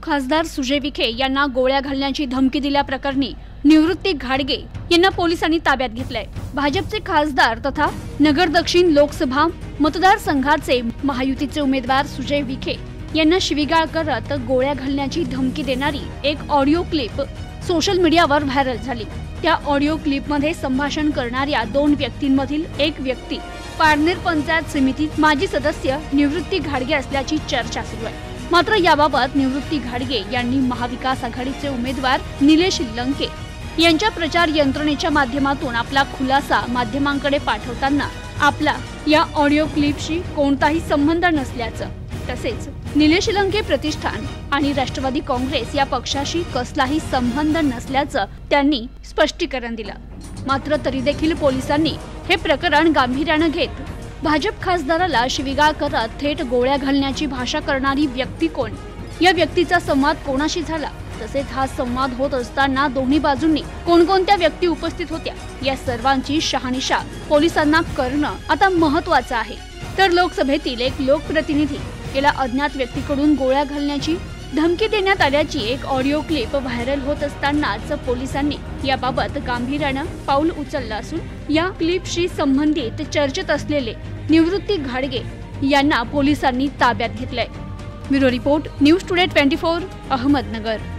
खासदार सुजय विखे यांना गोळ्या घालण्याची धमकी दिल्याप्रकरणी निवृत्ती घाडगे यांना पोलिसांनी ताब्यात घेतलंय। भाजपचे खासदार तथा नगर दक्षिण लोकसभा मतदारसंघाचे महायुतीचे उमेदवार सुजय विखे यांना शिवीगाळ करत गोळ्या घालण्याची धमकी देणारी एक ऑडिओ क्लिप सोशल मीडियावर व्हायरल झाली। त्या ऑडिओ क्लिपमध्ये संभाषण करणाऱ्या दोन व्यक्तींमधील एक व्यक्ती पारनेर पंचायत समितीत माजी सदस्य निवृत्ती घाडगे असल्याची चर्चा सुरू आहे। मात्र याबाबत निवृत्ती घाडगे यांनी महाविकास आघाडीचे उमेदवार निलेश लंके यांच्या प्रचार यंत्रणेच्या माध्यमातून आपला खुलासा माध्यमांकडे पाठवताना आपला या ऑडिओ क्लिपशी कोणताही संबंध नसल्याचं, तसेच निलेश लंके प्रतिष्ठान आणि राष्ट्रवादी काँग्रेस या पक्षाशी कसलाही संबंध नसल्याचं त्यांनी स्पष्टीकरण दिलं। मात्र तरी देखील पोलिसांनी हे प्रकरण गांभीर्याने घेत भाजप खासदाराला शिवीगाळ करत थेट गोळ्या घालण्याची भाषा करणारी व्यक्ती कोण, या व्यक्तीचा संवाद कोणाशी झाला, तसेच हा संवाद होत असताना दोन्ही बाजूंनी कोणकोणत्या व्यक्ती उपस्थित होत्या, या सर्वांची शहानिशा पोलिसांना करणं आता महत्त्वाचं आहे। तर लोकसभेतील एक लोकप्रतिनिधी याला अज्ञात व्यक्तीकडून गोळ्या घालण्याची धमकी देण्यात आल्याची एक ऑडिओ क्लिप व्हायरल होत असतानाच पोलिसांनी याबाबत गांभीर्याने पाऊल उचललं असून या क्लिपशी संबंधित चर्चेत असलेले निवृत्ती घाडगे यांना पोलिसांनी ताब्यात घेतलंय। Bureau report, news today 24, Ahmednagar.